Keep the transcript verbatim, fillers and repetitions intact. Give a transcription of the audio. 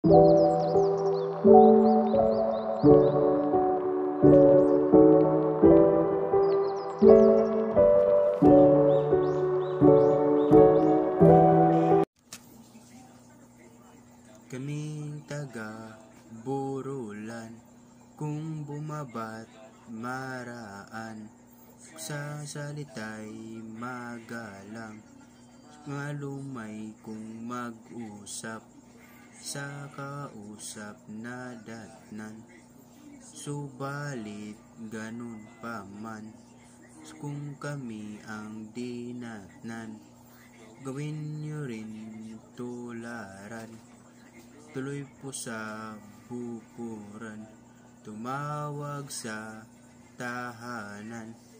Kaming taga Burulan, kung bumabat maraan, sa salita'y magalang, ngalumay kung mag-usap, sa kausap na datnan. Subalit ganun pa man, kung kami ang dinatnan, gawin nyo rin tularan. Tuloy po sa bukuran, tumawag sa tahanan.